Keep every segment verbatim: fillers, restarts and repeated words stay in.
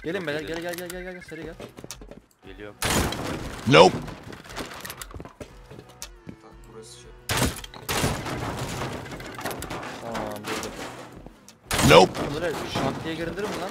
Gelin beyler, gel gel gel gel gel seri gel. Geliyorum. Nope. Bak burası şey. Tamam buldum. Nope. Bunları şak diye girindirir mi lan?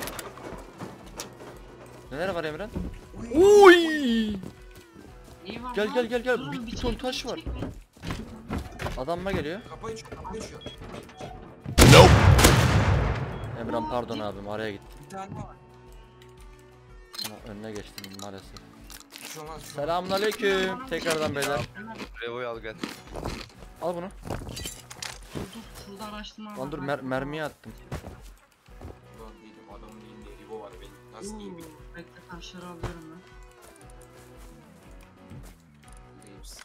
Neler var Emren? Uy! İyi var Gel lan. gel gel gel. Durun, Bir, bir çek, ton taş var. çekmeyin. Adamma geliyor. Kapı açıyor, kapı açıyor. Nope. Emran pardon abim araya gitti. Bir tane var. Ama önüne geçtim maalesef. Bir şey olmaz. Bir şey olmaz. Selamünaleyküm. Tekrardan beyler. Hemen Revo'yu al gel. Al bunu. dur dur. Şurada araştırma Lan dur var. mer mermiye attım. Ulan değilim, adamın elinde ribo var benim. Nasıl diyeyim bilmiyorum. Oo, bekle taşları alıyorum ben. Diyeyim size.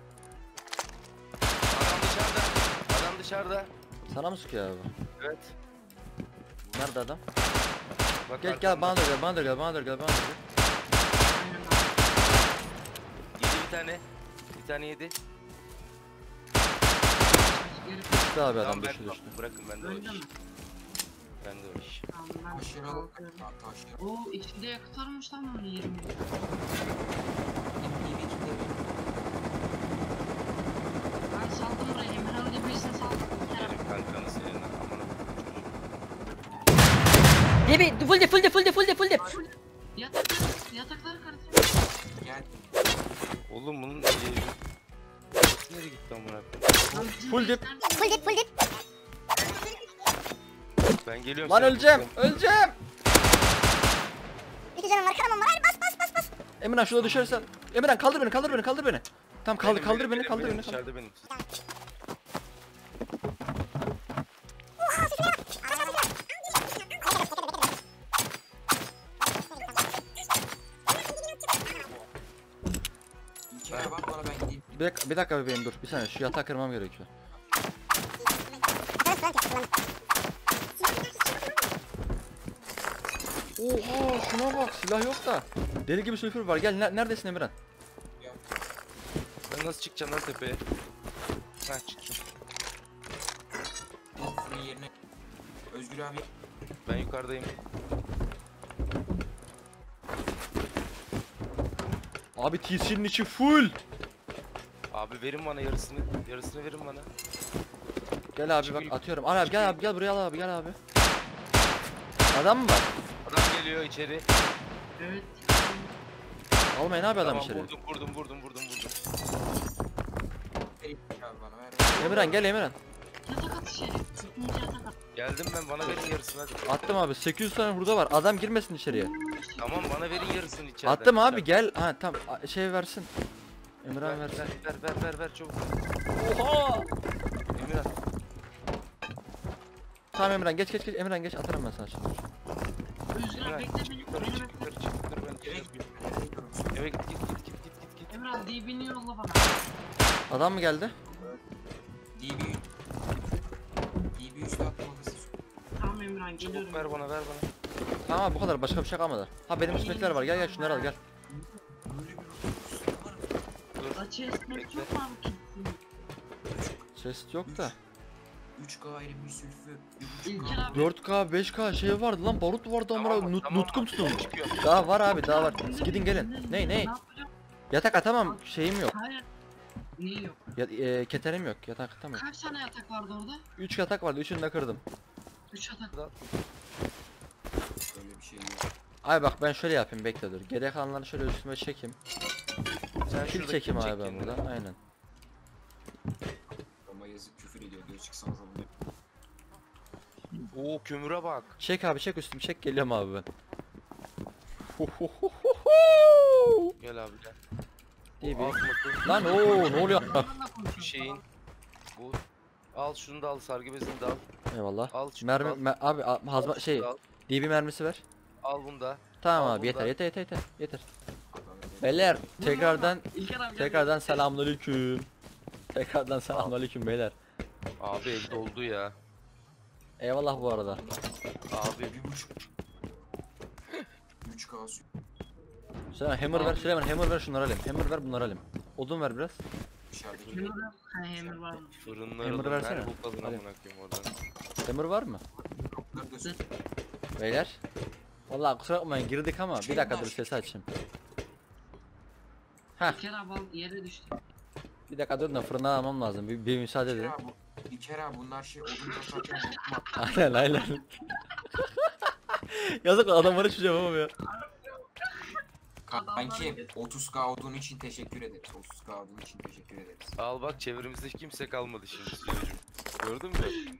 Adam dışarıda. Adam dışarıda. Sana mı sıkıyor abi? Evet. Nerede adam? Bak Gel gel bana da gel bana da gel bana da gel bana da gel. Aynen abi. Yedi bir tane. Bir tane yedi. Geri Düştü abi adam Tamam, ben, düştü düştü. bırakın ben de o Önde iş. mi? Ben de o iş. Tamam ben Taşları al. kalkıyorum. Tamam taşları. Oo içinde yakıt varmış lan onun yirmi. İyi bir kitle Ben saldım buraya. Emirhan diye birisini saldım. Kerem. Benim kankanı senin amına Dibi full dip full dip full dip full dip full dip. Yatakları, yatakları karıştırıyor. gel. Oğlum bunun eee, nereye gitti amına koyayım? Lan bizim Full dip. base'ler- Full dip full dip. Ben geliyorum. Lan sen öleceğim tutuyorum. öleceğim. İki canım var kanamam var. Hadi bas bas bas bas. Emirhan şurada düşersen. Emirhan kaldır beni kaldır beni kaldır beni. Tamam kaldır Benim, kaldır benim, beni benim, kaldır benim, beni. kaldır. Dışarıda benim. İki kere bak bana ben gideyim. Bir dakika, bir dakika bebeğim dur bir saniye şu yatağı kırmam gerekiyor. Atarız falan kes. Kullanın. Oha şuna bak silah yok da. Deli gibi sülfür var gel ne- neredesin Emirhan? Ben nasıl çıkacağım lan tepeye? Ha çıktım. Şunun yerine. Özgür abi. Ben yukarıdayım. Abi T C'nin içi full. Abi verin bana yarısını. Yarısını verin bana. Gel abi bak atıyorum. Al abi gel abi gel buraya al abi gel abi. Adam mı var? Adam geliyor içeri. Evet. Almayın abi adam Tamam, içeri. vurdum vurdum vurdum vurdum vurdum. Ver abi bana ver. Emirhan gel Emirhan. Yatak at içeri. İkinci yatak at. Geldim ben, bana verin yarısını hadi. Attım abi sekiz yüz tane hurda var. Adam girmesin içeriye. Tamam bana verin yarısını içeriden. Attım abi gel. Ha tamam a- şey versin. Ver Emirhan ver versin. ver ver ver ver çabuk. Oha! Emirhan. Tamam Emirhan geç geç geç Emirhan geç atarım ben sana şimdi. Özgür abi Emirhan bekle çık beni. yukarı Beni çık bekle. yukarı çık yukarı ben Eve içeri Eve git git git git git git. Emrah D B'ni yolla bana. Adam mı geldi? D B. D B üstü attım odası. Tamam Emrah geliyorum. Çabuk ver bana ver bana. Tamam abi bu kadar başka bir şey kalmadı. Ha benim üstümdekiler var gel gel şunları al gel. Böyle bir Dur. Açı esmek Bekle. yok mu abi kesin? Ses yok da. üç K ayrı bir sülfü. İlker abi. dört K beş K şey vardı lan barut vardı ama Tamam, nut, tamam, nutkum tamam. tutulmuş. Çıkıyor. Daha var abi daha var. Gidin gelin. Ney ney? yapacağım? Yatak atamam şeyim yok. Hayır. Niye yok? Ya, e, keterim yok yatak atamam. Kaç tane yatak vardı orada? üç yatak vardı üçünü de kırdım. üç yatak. Böyle bir şey yok. Ay bak ben şöyle yapayım bekle dur. Geriye kalanları şöyle üstüme çekeyim. Sen Kil şuradaki çekeyim çek abi ben kendini. burada aynen. Ama yazık küfür ediyor diyor çıksanız alın. Oo kömüre bak. Çek abi çek üstümü çek geliyorum abi ben. Gel abi gel. İyi Al bir. bakayım. Lan ooo ne oluyor? Onlarla konuşuyorum. Bir şeyin. Bu. Al şunu da al, sargı bezini de al. Eyvallah. Al şunu Mermi da al. mer- abi a- Al hazma şunu şey da al. D B mermisi ver. Al bunu da. Tamam Al abi yeter burada. yeter yeter yeter yeter. Beyler tekrardan İlker abi. tekrardan selamünaleyküm. Tekrardan selamünaleyküm beyler. Abi ev doldu ya. Eyvallah bu arada. Abi Bir buçuk. üç K sülfü. Süleyman hammer ver Süleyman hammer ver şunları alayım. Hammer ver bunları alayım. Odun ver biraz. Dışarıdaki. Emir var. Ha Emir var mı? fırınları Hammer'ı da versene. ver bu kalın Hadi. amına koyayım oradan. Hammer var mı? Kapıları da sür. Beyler. Vallahi kusura bakmayın girdik ama bir dakika dur sesi açayım. Heh İlker abi al, yere düştü. bir dakika dur da fırından almam lazım. Bir, bir müsaade edin. İlker abi, İlker abi bunlar şey odun taşarken unutma. Aynen aynen. Yazık lan adamlara hiçbir şey yapamıyor. Kanki otuz K odun için teşekkür ederiz. otuz K odun için teşekkür ederiz. Al bak çevremizde kimse kalmadı şimdi Süleycim. Gördün mü?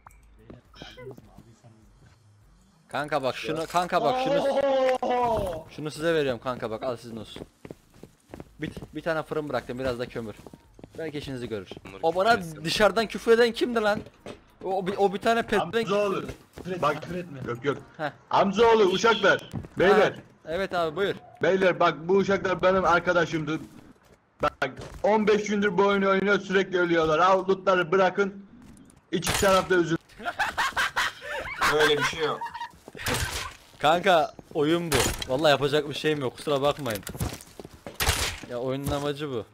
Kanka bak şunu kanka bak şunu şunu size veriyorum kanka bak al sizin olsun. Bir, bir tane fırın bıraktım biraz da kömür. Belki işinizi görür. Bunları O bana küfür dışarıdan küfür eden kimdi lan? O, o, bir, o bir tane petten Amcaoğlu. Bak yok yok. Heh. Amcaoğlu uşaklar. Beyler. Ha, evet abi buyur. Beyler bak bu uşaklar benim arkadaşımdı. Bak on beş gündür bu oyunu oynuyor sürekli ölüyorlar. Al lootları bırakın. İki tarafta üzül. Öyle bir şey yok. Kanka oyun bu. Vallahi yapacak bir şeyim yok kusura bakmayın. Ya oyunun amacı bu.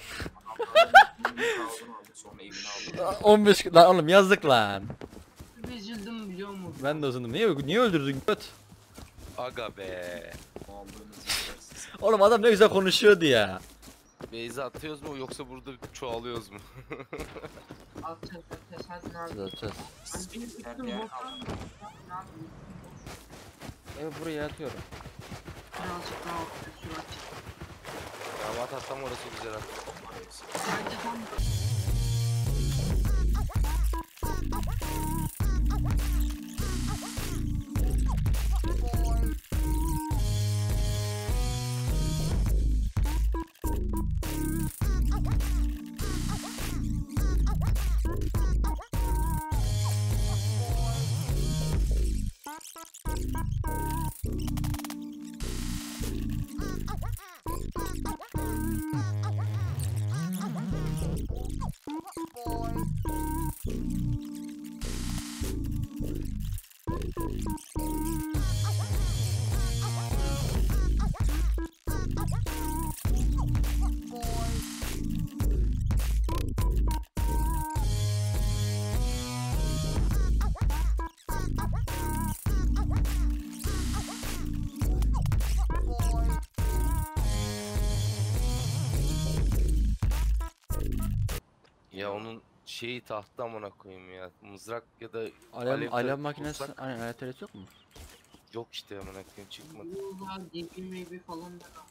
Sonra evini aldı. on beş lan oğlum yazık lan. Bir üzüldüm biliyor musun? Ben de üzüldüm. Niye niye öldürdün göt? Aga be. Aldığınız yetersiz. Oğlum adam ne güzel konuşuyordu ya. Beyzi atıyoruz mu yoksa burada çoğalıyoruz mu? Atacağız atacağız hadi abi. Siz atacağız. Benim Yeter bütün diğer botlar- kaldı. Ne yapayım? Evet buraya atıyorum. Birazcık daha sürat. Damat atsam orası güzel at. Bence tam Ya onun şeyi tahta amına koyayım ya. Mızrak ya da Alev, alev alev tarafı makinesi, bulsak- aynen alev teresi yok mu? Yok işte amına koyayım çıkmadı. yollar, debi mebi falan da var.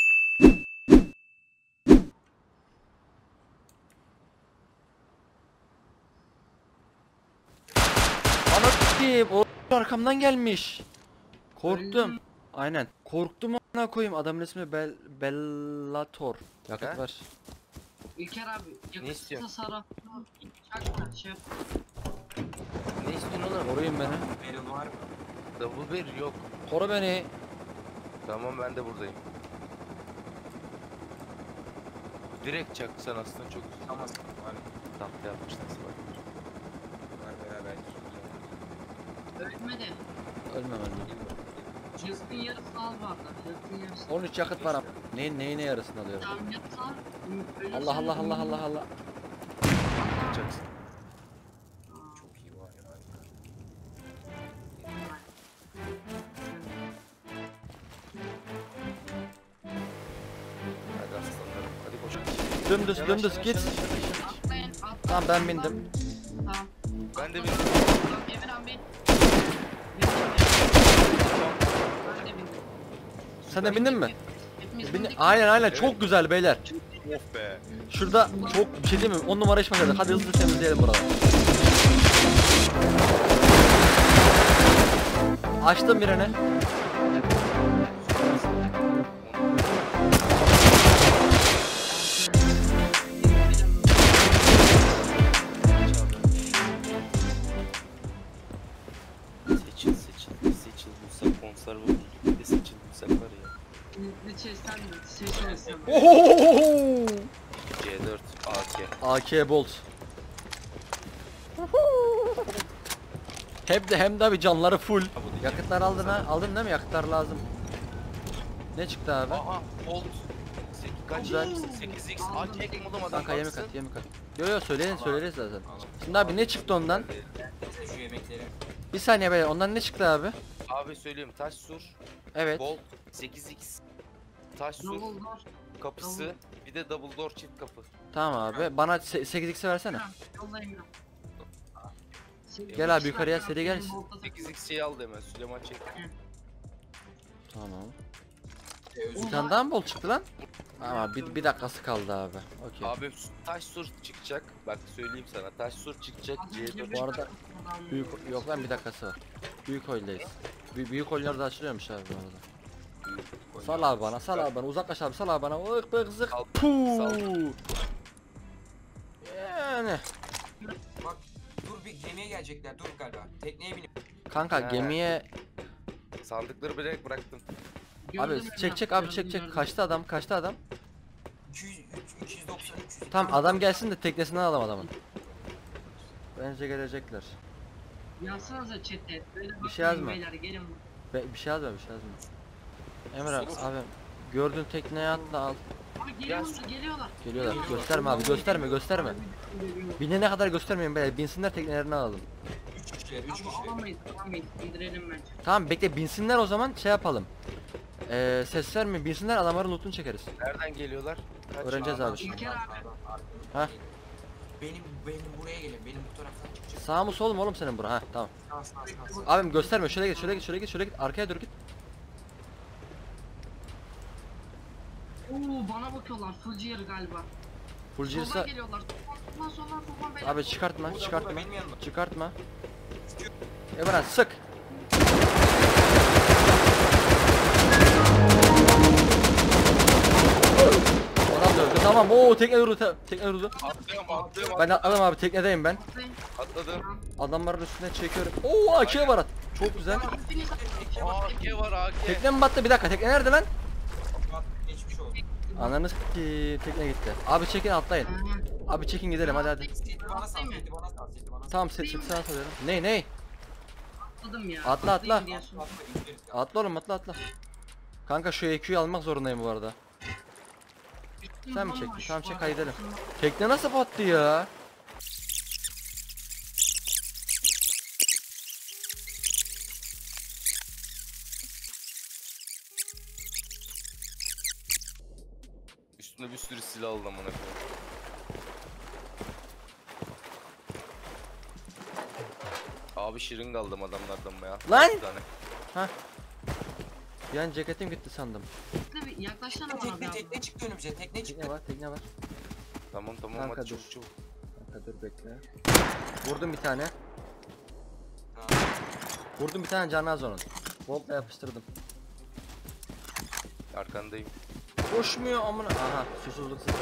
Ana s**eyim, o arkamdan gelmiş. Korktum. Öldüm. Aynen. Korktum ana koyayım. Adamın ismi Bel Bellator. Yakıt He? var. İlker abi yakıt istiyorsun? tasarruflu çakma şey yap. Ne istiyorsun oğlum? Koruyun beni. Barrel var mı? Double bir yok. Koru beni. Tamam ben de buradayım. Direkt çaksan aslında çok güzel. Tamam. Var. Tahta yapmışlar sabah. Var beraber. Ölme de. Ölmem ölmem. Yakıtın yarısını al bu arada. Yakıtın yarısını. on üç yakıt var ama. Neyin neyine yarısını alıyorum. Tamam yakıt al. Ölürsen Allah Allah Allah Allah ölüm- Allah. Yapacaksın. Çok iyi var ya. Hadi aslanlarım. Hadi koşun. Dümdüz Yavaş, dümdüz yavaş, git. yavaş, yavaş. Atlayın atlayın. Tamam ben bindim. Tamam. Ben de bindim. Tamam Emirhan bin. Bindim. Ben de bindim. Sen de bindin mi? Hepimiz Bin bindik. aynen aynen Evet. çok güzel beyler. Of be. Şurada çok bir şey değil mi? on numara iş makinesi. Hadi hızlı temizleyelim buraları. Açtım birini. Seçil seçil. Seçil bulsak konserve bulduk. Bir de seçil bulsak var ya. Ne çeşitten mi? Seçmezsem. Ohohoho! C dört A K. A K Bolt. Hem de hem de bir canları full. Yakıtlar aldın ha? Aldın değil mi? Yakıtlar lazım. Ne çıktı abi? Aha Bolt. Kaç? Güzel. sekiz x A K kim oğlum adam Kanka yemek baksın. at, yemek at. Yo yo söyleyin söyleriz zaten. Şimdi abi ne çıktı ondan? Şu yemekleri. Bir saniye beyler ondan ne çıktı abi? Abi söyleyeyim, taş sur, Evet. bolt, sekiz x, taş sur Double door. kapısı, bir de double door çift kapı. Tamam abi. Bana sekiz x'i versene. Yoldayım ya. Gel abi yukarıya, seri gel. sekiz x şeyi aldı hemen, Süleyman çek. Tamam. Ee, özür Bir tane daha mı bol çıktı lan? Ama bir, bir dakikası kaldı abi. Okey. Abi taş sur çıkacak, bak söyleyeyim sana, taş sur çıkacak, C dört. Bu arada büyük yok lan bir dakikası var. Büyük oldayız. Büyük, büyük oyunlar da açılıyormuş abi bu arada. Sal abi bana, sal abi bana, uzaklaş abi, sal abi bana. Vık vık zık. Sal- Puuu. sal. Yani. Bak dur, bir gemiye gelecekler. Dur galiba. Tekneye binip. Kanka He. gemiye Sandıkları bilerek bıraktım. abi çek çek abi çek çek. Kaçtı adam? Kaçtı adam? iki yüz, üç yüz doksan, üç yüz. Tamam adam gelsin de teknesinden alalım adamın. Bence gelecekler. Yazsanıza chat'e. Böyle Bir şey bakmayın yazma. beyler, gelin. Be bir şey yazma bir şey yazma. Emre abi gördüğün tekneye atla al. Abi geliyorlar, geliyorlar. Geliyorlar. Gösterme abi, gösterme gösterme. Binene kadar göstermeyin be. Binsinler teknelerini alalım. üç kişiler, üç Abi kişiler. alamayız, alamayız. İndirelim bence. Tamam bekle binsinler o zaman şey yapalım. Ee, ses verme binsinler adamların lootunu çekeriz. Nereden geliyorlar? Kaç? Öğreneceğiz abi şimdi. İlker abi. Ha. Benim, benim buraya gelin. Benim bu taraftan çıkacak. Sağ mı sol mu oğlum senin bura? Ha tamam. Sağ sağ sağ sağ. Abim gösterme şöyle git şöyle git şöyle git şöyle git arkaya dur git. Oo bana bakıyorlar. Full gear galiba. Full Soldan Gears'a geliyorlar. Soldan soldan soldan beyler. abi çıkartma Burada, çıkartma burada, benim yanımda. çıkartma. Emre sık. Adam da öldü tamam ooo tekne durdu te- tekne durdu. Atlıyorum, atlıyorum, Ben atladım abi teknedeyim ben. atladım. Adamların üstüne çekiyorum. Oo A K var at. Çok güzel. A K var, A K. Tekne mi battı bir dakika tekne nerede lan? Bak, geçmiş oldu. Ananı s**eyim, tekne gitti. Abi çekin atlayın. Abi çekin gidelim hadi hadi. Seti bana sal, seti bana sal, seti bana sal. Tamam set set sana soruyorum. Ney ney? Atladım ya. Atla, atla. Atlayayım diye sordum. Atla, indiririz. Atla oğlum atla atla. Kanka şu E Q'yu almak zorundayım bu arada. Sen mi çektin? Tamam çek hadi gidelim. Tekne nasıl battı ya? Üstüne bir sürü silah aldım amına koyayım. Abi şırınga aldım adamlardan ya. Lan! Bir tane. Bir an ceketim gitti sandım. Bekle bir yaklaşsana bana Tekne, bir abi. tekne çıktı önümüze, tekne Tekne çıktı. var tekne var. Tamam tamam Kanka hadi dur. çabuk çabuk. Kanka dur bekle. Vurdum bir tane. Ha. Vurdum bir tane canı az onun. Voltla yapıştırdım. Arkandayım. Koşmuyor amına. Aha susuzluk sıfır.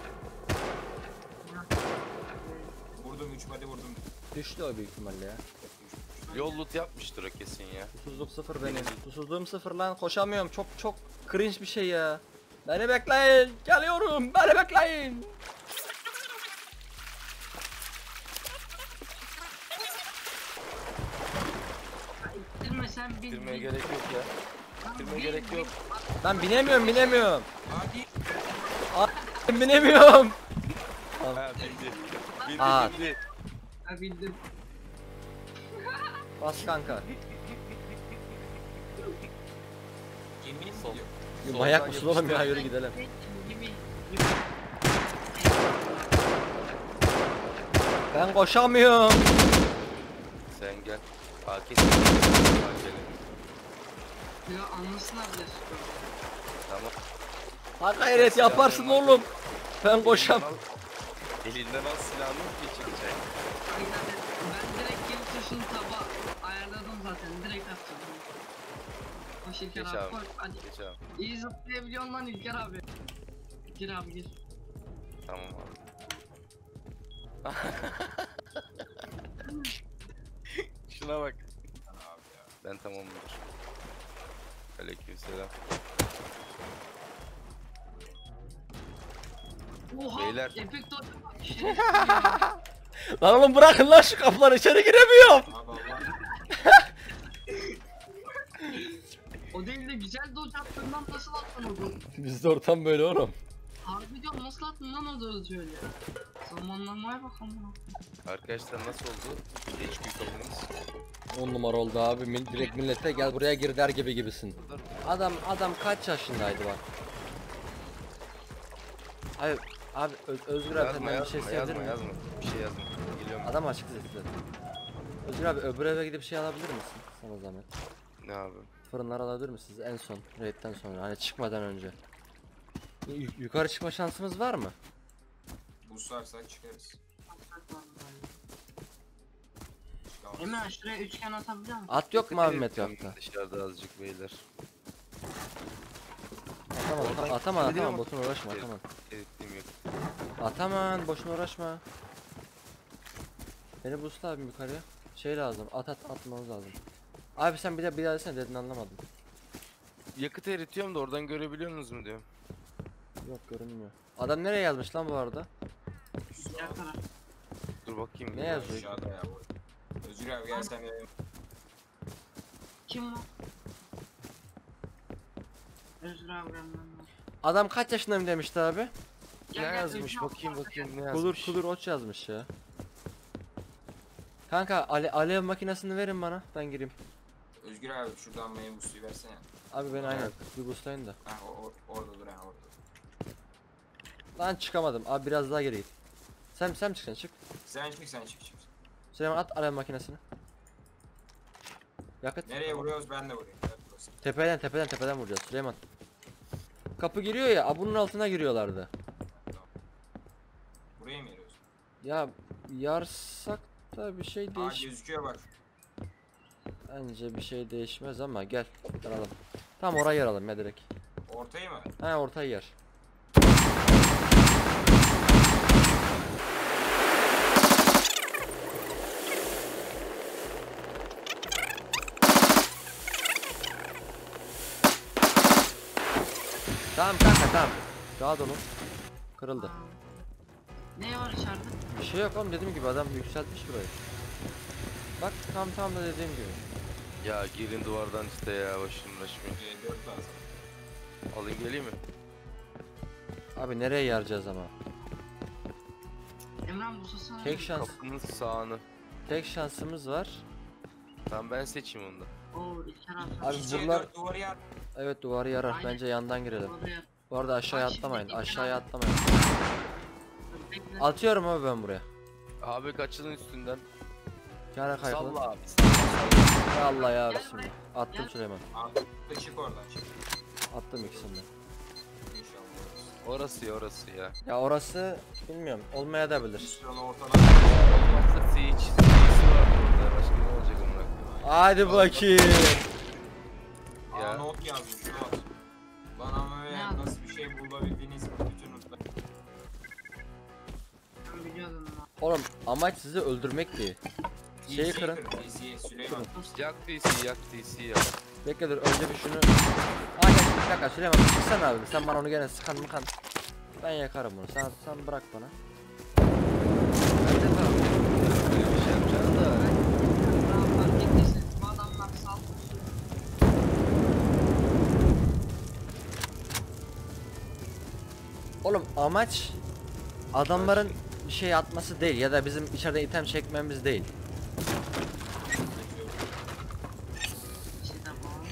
Vurdum, üç body vurdum. Düştü o büyük ihtimalle ya. Yol loot yapmıştır o kesin ya. Susuzluk sıfır benim. Susuzluğum sıfır lan koşamıyorum. Çok çok cringe bir şey ya. Beni bekleyin. Geliyorum. Beni bekleyin. Girme sen bin. Girmeye bin. gerek yok ya. Lan Girmeye bin, gerek bin. yok. Ben binemiyorum binemiyorum. Hadi. Ben binemiyorum. Ha bildi. Bildi Aa. bildi. Ha bildim. Bas kanka. Gemiye mi Sol. gidiyor? Bir Soldan Manyak mısın oğlum ya yapıştır. yürü gidelim. Gibi. Ben koşamıyorum. Sen gel. A K gelin. Ya anlasınlar bile. Tamam. Ha gayret yaparsın oğlum. Ben koşam. Elinden al- Elinden al silahını geçirecek. Aynen. Ben direkt kill tuşunu taba ayarladım zaten. Direkt atacağım. Koş İlker Geç abi. abi. Koş hadi. Geç abi. İyi zıplayabiliyorsun lan İlker abi. Gir abi gir. Tamam abi. Şuna bak. Ben tamamdır. Aleykümselam. Oha. Beyler. Efekt oldu. Şerefsiz ya. Lan oğlum bırakın lan şu kapıları içeri giremiyorum. Abi Allah. O değil de güzel dodge attın lan, nasıl attın o dodge? Bizde ortam böyle oğlum. Harbi diyorum, nasıl attın lan o dodge öyle? Zamanlamaya bak amına. Arkadaşlar nasıl oldu? H Q kapımız. On numara oldu abi. Mil- Direkt millete gel buraya gir der gibi gibisin. Adam adam kaç yaşındaydı bak. Abi abi Ö- Özgür abi Yazma senden bir şey yazma isteyebilir yazma miyim? yazma. Bir şey yazma. Geliyorum. Adam açık sesle. Özgür abi öbür eve gidip şey alabilir misin? Sana zahmet. Ne abi? Fırınlar alabilir misiniz en son raid'den sonra hani çıkmadan önce? Y- yukarı çıkma şansımız var mı? Buslarsak çıkarız. Çıkamaz. Emre şuraya üçgen atabiliyor musun? At yok mu abi Dikkat edin, etrafta? Dışarıda azıcık beyler. Atamam atamam atamam atamam botun uğraşma atamam. Ettiğim yok. Ataman boşuna uğraşma. Beni boostla abim yukarıya. Şey lazım at at atmamız lazım. Abi sen bir de bir daha desene dedin anlamadım. Yakıt eritiyorum da oradan görebiliyorsunuz mu diyorum. Yok görünmüyor. Adam nereye yazmış lan bu arada? Diğer taraf. Dur bakayım. Ne yazıyor? Aşağıda ya bu. Özgür abi gel sen de. Kim o? Özür abi benden var. Adam kaç yaşındayım demişti abi? Ne Gel, gel, yazmış Özür abi, bakayım gel. bakayım ne yazmış. Kulur kulur oç yazmış ya. Kanka ale alev makinesini verin bana ben gireyim. Özgür abi şuradan meyve suyu versene. Abi ben aynen bir boostlayın da. Ha o, o- orada dur ha orada. Lan çıkamadım abi biraz daha geri git. Sen sen mi çıkacaksın çık. Sen çık sen çık çık. Süleyman at alev makinesini. Yakıt. Nereye vuruyoruz ben de vurayım. Evet, burası. Tepeden tepeden tepeden vuracağız Süleyman. Kapı giriyor ya a, bunun altına giriyorlardı. Buraya mı geliyoruz? Ya yarsak da bir şey Aa değiş. gözüküyor bak. Bence bir şey değişmez ama gel yaralım. Tam oraya yaralım ya direkt. Ortayı mı? Ha ortayı yer. Tamam kanka tamam. Rahat olun. Kırıldı. Ne var içeride? Bir şey yok oğlum dediğim gibi adam yükseltmiş burayı. Bak tam tam da dediğim gibi. Ya girin duvardan işte ya başım uğraşmıyor. Ee, dört lazım. Alayım geleyim mi? Abi nereye yaracağız ama? Emran bu sasana. Tek şans, Kapının sağını. tek şansımız var. Tamam ben seçeyim onu da. Oo İlker abi. Abi İçeri buralar- dört duvarı yer. Evet duvarı yarar. Aynen. Bence yandan girelim. Oraya. Bu arada aşağıya Bak şimdi atlamayın. İlker Aşağıya abi. atlamayın. Dur, bekle. Atıyorum abi ben buraya. Abi kaçılın üstünden. Kara kaykılı. Salla abi. Ya Allah ya Gel bismillah. buraya. Attım Gel. Süleyman. Abi çık oradan çık. Attım ikisini de. İnşallah. Orası ya orası ya. Ya orası bilmiyorum. Olmaya da bilir. Sıralı ortadan. Olmazsa Siege. Siege'si var orada. Başka ne olacak onlar? Hadi bakayım. Ya. Aa not yazmış not. Bana Ne böyle yazmış? nasıl bir şey bulabildiğiniz bütün notlar. Ben biliyordum lan. Oğlum amaç sizi öldürmek değil. Şeyi kırın. D C Süleyman. Yak D C yak D C ya. Bekle dur önce bir şunu. Aa gel bir dakika Süleyman çıksana abi. Sen bana onu gene sıkan mıkan. Ben yakarım bunu. Sen, sen bırak bana. Ben de tamam. Böyle bir şey yapacağım da. Emran fark ettiysen bu adamlar sal. Oğlum amaç adamların bir şey atması değil ya da bizim içeride item çekmemiz değil. İşte bu.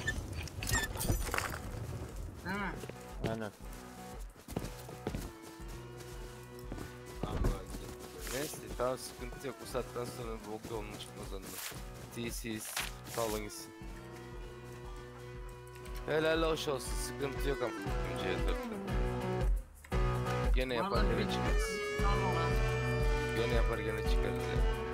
Değil mi? Aynen. Tamam bak. Neyse tamam sıkıntı yok. Bu saatten sonra bok yoluna çıkmaz onunla. D C salın gitsin. Helal hoş olsun. Sıkıntı yok ama. Önceye dörtte. Gene Bu yapar arada gene bir- çıkarız. Al oradan. Gene yapar gene çıkarız ya.